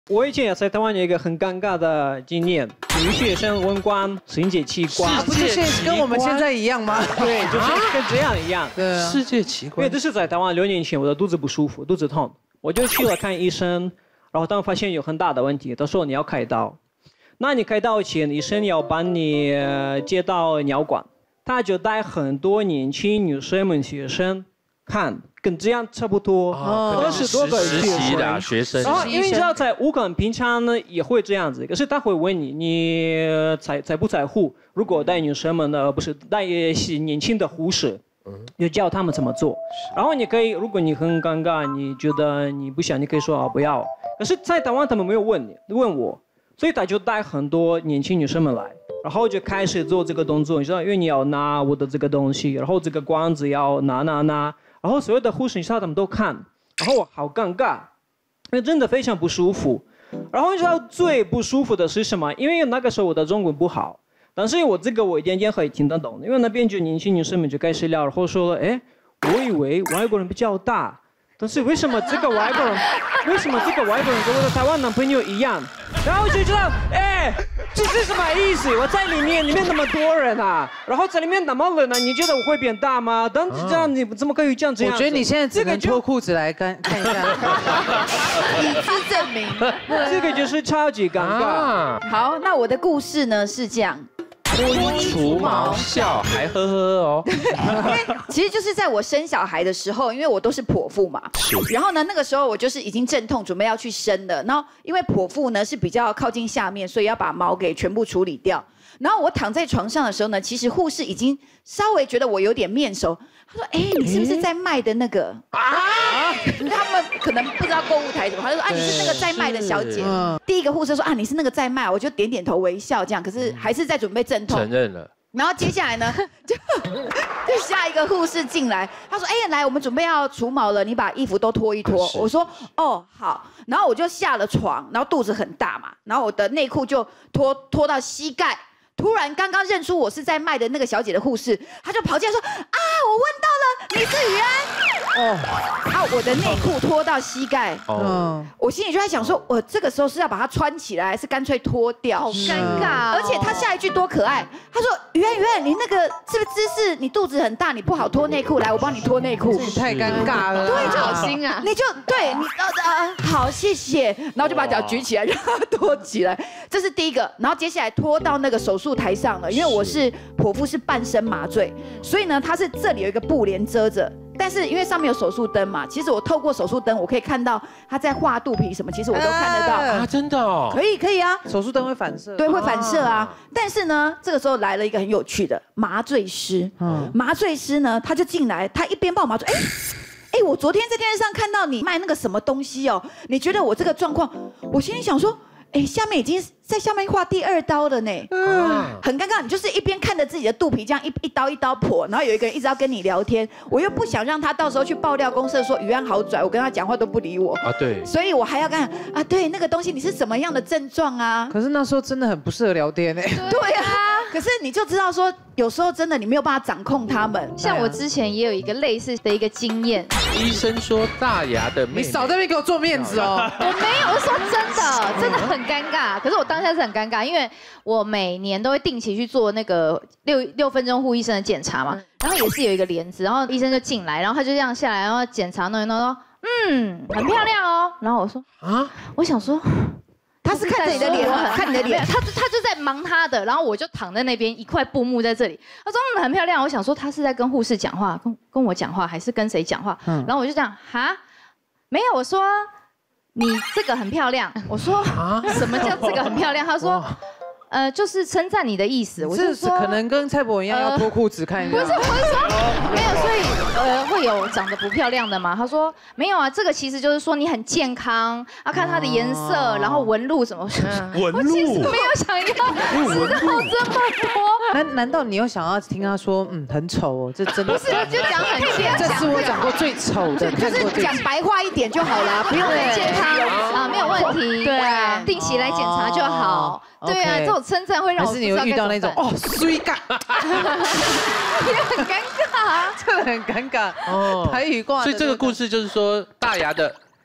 我以前也在台湾有一个很尴尬的经验，女学生问光世界奇观， 不是跟我们现在一样吗？ 对，就是跟这样一样。 对啊， 世界奇观。 因为这是在台湾6年前，我的肚子不舒服，肚子痛，我就去了看医生，然后当发现有很大的问题，他说你要开刀。那你开刀前，医生要帮你接到尿管，他就带很多年轻女生们学生看。跟这样差不多，20多个学生。 然后因为你知道，在武汉平常呢也会这样子，可是他会问你，你在不在乎？如果带女生们的，不是带年轻的护士，就教他们怎么做。然后你可以，如果你很尴尬，你觉得你不想，你可以说不要。可是，在台湾他们没有问我，所以他就带很多年轻女生们来，然后就开始做这个动作。你知道，因为你要拿我的这个东西，然后这个管子要拿。然后所有的护士，你知道他们都看，然后我好尴尬，因为真的非常不舒服。然后你知道最不舒服的是什么？因为那个时候我的中文不好，但是我一点点可以听得懂。因为那边就年轻女生们就开始聊，然后说，哎，我以为外国人比较大，但是为什么这个外国人跟我的台湾男朋友一样？然后我就知道，哎，这是什么意思？我在里面那么多人啊，然后在里面那么冷啊，你觉得我会变大吗？但是这样你怎么可以这样？ 我觉得你现在只能脱裤子来看一下， 以资证明。 这个就是超级尴尬。 好，那我的故事呢是这样。 脱衣除毛笑还呵呵哦， 因为其实就是在我生小孩的时候，因为我都是剖腹嘛，然后呢那个时候我就是已经阵痛，准备要去生了，然后因为剖腹呢是比较靠近下面，所以要把毛给全部处理掉。然后我躺在床上的时候呢，其实护士已经稍微觉得我有点面熟，他说：“哎，你是不是在卖的那个啊？”他们可能不知道购物台怎么，他就说：“啊，你是那个在卖的小姐。”第一个护士说：“啊，你是那个在卖。”我就点点头微笑这样，可是还是在准备阵痛。 承认了。 然后接下来呢，就下一个护士进来，他说：“哎，来，我们准备要除毛了，你把衣服都脱一脱。”我说：“哦，好。”然后我就下了床，然后肚子很大嘛，然后我的内裤就脱到膝盖。突然，刚刚认出我是在卖的那个小姐的护士，她就跑进来说：“啊，我问到了，你是雨安。”啊，我的内裤脱到膝盖。我心里就在想说，我这个时候是要把它穿起来，还是干脆脱掉？ 好尴尬。 而且她下一句多可爱，她说：“雨安，你那个是不是姿势？你肚子很大，你不好脱内裤，来，我帮你脱内裤。” 这也太尴尬了。 对， 好心啊！ 你就对你好，谢谢。然后就把脚举起来，让它脱起来。这是第一个。然后接下来脱到那个手术台上了，因为我是剖腹是半身麻醉，所以呢，它是这里有一个布帘遮着，但是因为上面有手术灯嘛，其实我透过手术灯，我可以看到他在画肚皮什么，其实我都看得到啊，真的哦， 可以啊， 手术灯会反射， 对，会反射啊。但是呢，这个时候来了一个很有趣的麻醉师，麻醉师呢，他就进来，他一边帮我麻醉，哎，我昨天在电视上看到你卖那个什么东西哦，你觉得我这个状况？我心里想说，哎，下面已经在下面画第2刀了呢，很尴尬。你就是一边看着自己的肚皮这样一刀一刀破，然后有一个人一直要跟你聊天，我又不想让他到时候去爆料公社说雨安好拽，我跟他讲话都不理我啊，对， 所以我还要跟他啊，对那个东西你是什么样的症状啊？ 可是那时候真的很不适合聊天哎。 对啊，可是你就知道说，有时候真的你没有办法掌控他们。 像我之前也有一个类似的一个经验， 医生说大牙的妹妹， 你少在那边给我做面子哦。 我没有，我说真的很尴尬。可是我当下是很尴尬，因为我每年都会定期去做那个6分钟护医生的检查嘛，然后也是有一个帘子，然后医生就进来，然后他就这样下来，然后检查弄一弄说，很漂亮哦。然后我说啊，我想说。 他是看着你的脸，看你的脸， 他就在忙他的，然后我就躺在那边一块布幕在这里。他说很漂亮，我想说他是在跟护士讲话，跟我讲话，还是跟谁讲话？然后我就这样哈，没有，我说你这个很漂亮。我说什么叫这个很漂亮？他说就是称赞你的意思。我就说可能跟蔡伯文一样要脱裤子看一下。 不是，我是说没有，所以会有长得不漂亮的吗？他说没有啊，这个其实就是说你很健康，要看它的颜色，然后纹路什么。 纹路。 我其实没有想要知道这么多。 难道你又想要听他说很丑哦？这真的不是，就讲很健康。 这是我讲过最丑的， 就是讲白话一点就好了，不用很健康啊，没有问题。对啊，定期来检查就好。对啊，这种称赞会让我还是你会遇到那种衰尬， 也很尴尬啊， 真的很尴尬哦。台语挂。 所以这个故事就是说，大牙的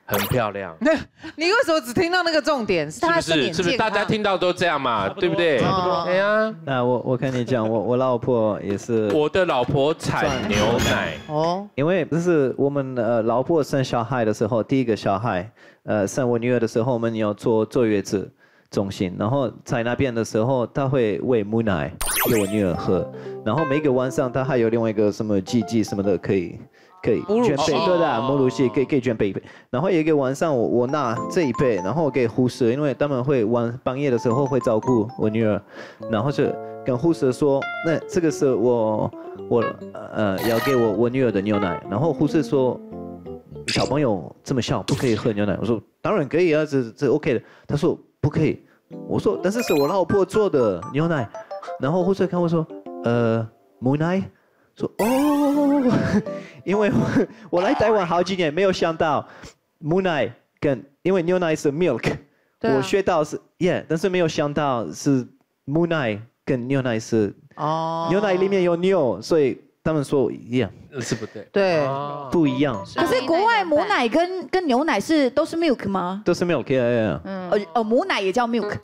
很漂亮。 你为什么只听到那个重点？是他是不是大家听到都这样嘛？对不对？对呀。 那我跟你讲，我老婆也是。 我的老婆产牛奶哦， 因为就是我们老婆生小孩的时候，第一个小孩生我女儿的时候，我们有坐月子中心，然后在那边的时候，她会喂母奶给我女儿喝，然后每个晚上她还有另外一个什么鸡鸡什么的可以捐备，对的，母乳系可以捐备一杯。然后有一个晚上我拿这一杯，然后我给护士，因为他们会半夜的时候会照顾我女儿，然后就跟护士说，那这个是我要给我女儿的牛奶。然后护士说，小朋友这么小不可以喝牛奶。我说当然可以啊，这 OK 的。他说不可以。我说但是是我老婆做的牛奶。然后护士看我说母奶。说哦，因为我来台湾好几年，没有想到母奶因为牛奶是 milk，我学到是 但是没有想到是母奶跟牛奶是牛奶里面有牛，所以他们说一样， 是不对， 对， 不一样。 可是国外母奶跟牛奶都是 milk 吗？ 都是 milk， 母奶也叫 milk，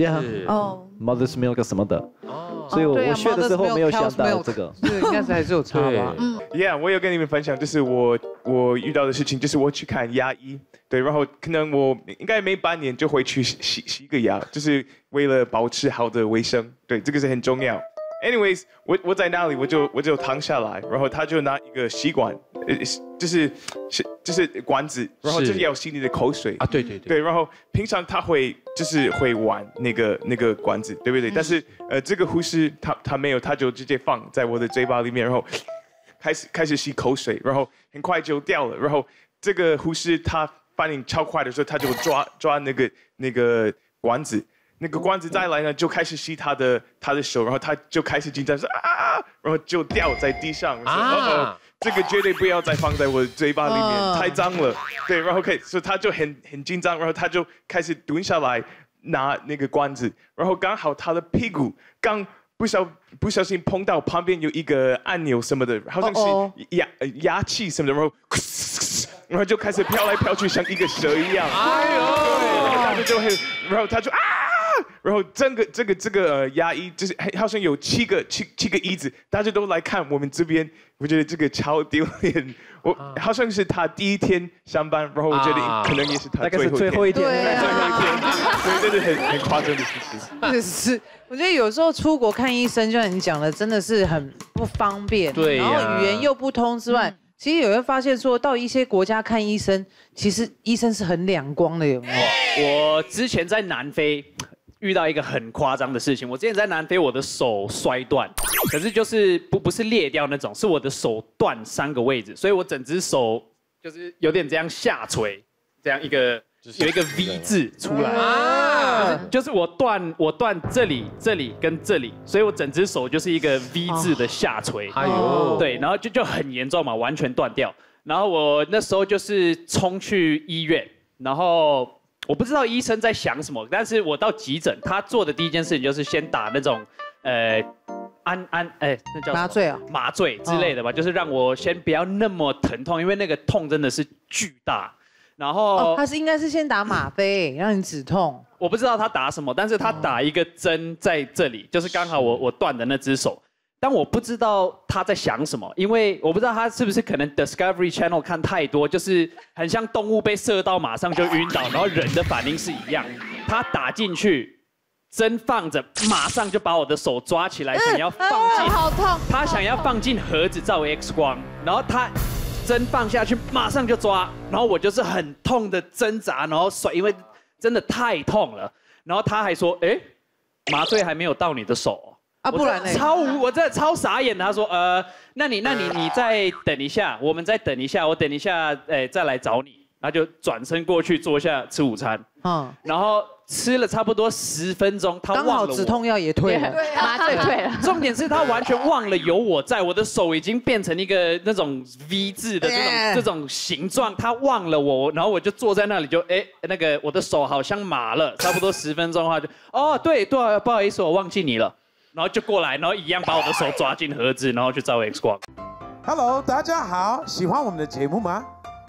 mother's milk 什么的。所以我学的时候没有想到这个， 对，应该是还是有差吧。 我有跟你们分享，就是我遇到的事情，就是我去看牙医，对，然后可能我应该每半年就会去洗个牙，就是为了保持好的卫生，对，这个是很重要。Anyways， 我在那里我就躺下来，然后他就拿一个吸管，就是管子，然后就是要吸你的口水啊，对， 然后平常他会玩那个管子，对不对？但是这个护士他没有，他就直接放在我的嘴巴里面，然后开始吸口水，然后很快就掉了。然后这个护士他反应超快的时候，他就抓那个管子。那个管子再来呢，就开始吸他的手，然后他就开始紧张说啊，然后就掉在地上。说这个绝对不要再放在我的嘴巴里面，太脏了。对，然后所以他就很紧张，然后他就开始蹲下来拿那个管子，然后刚好他的屁股刚不小心碰到旁边有一个按钮什么的，好像是牙器什么的，然后就开始飘来飘去，像一个蛇一样。哎呦！然后他就啊！然后这个牙医就是好像有七个椅子，大家都来看我们这边，我觉得这个超丢脸。我好像是他第一天上班，然后我觉得可能也是他最后一天， 对，真的很夸张的事情。 是，我觉得有时候出国看医生，就像你讲的，真的是很不方便， 对， 然后语言又不通之外。其实有人发现说，到一些国家看医生，其实医生是很两光的，有没有？ 我之前在南非遇到一个很夸张的事情。我之前在南非，我的手摔断，可是就是不是裂掉那种，是我的手断3个位置，所以我整只手就是有点这样下垂，这样有一个 V 字出来啊，就是我断这里跟这里，所以我整只手就是一个 V 字的下垂。哎呦，对，然后就很严重嘛，完全断掉。然后我那时候就是冲去医院，然后我不知道医生在想什么，但是我到急诊，他做的第一件事情就是先打那种那叫麻醉啊， 麻醉之类的吧，就是让我先不要那么疼痛，因为那个痛真的是巨大。然后他应该是先打吗啡，让你止痛。 我不知道他打什么，但是他打一个针在这里，就是刚好我断的那只手。但我不知道他在想什么，因为我不知道他是不是可能 Discovery Channel 看太多，就是很像动物被射到马上就晕倒，然后人的反应是一样。他打进去，针放着，马上就把我的手抓起来，想要放进， 好痛。 他想要放进盒子照 X 光，然后他。针放下去，马上就抓，然后我就是很痛的挣扎，然后甩，因为真的太痛了。然后他还说：“哎，麻醉还没有到你的手啊，不然呢？” 我真的超傻眼的。他说：“那你再等一下，我们再等一下，我等一下再来找你。”然后就转身过去坐下吃午餐。然后吃了差不多10分钟，他忘了我， 刚好止痛药也退了， 麻醉退了。 重点是他完全忘了有我在，我的手已经变成一个那种 V 字的这种形状，他忘了我，然后我就坐在那里就那个我的手好像麻了，差不多10分钟的话就对，不好意思，我忘记你了，然后就过来，然后一样把我的手抓进盒子，然后去照 X 光。 Hello， 大家好，喜欢我们的节目吗？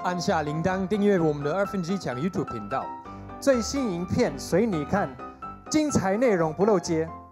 按下铃铛订阅我们的2分之1强 YouTube 频道，最新影片随你看，精彩内容不漏接。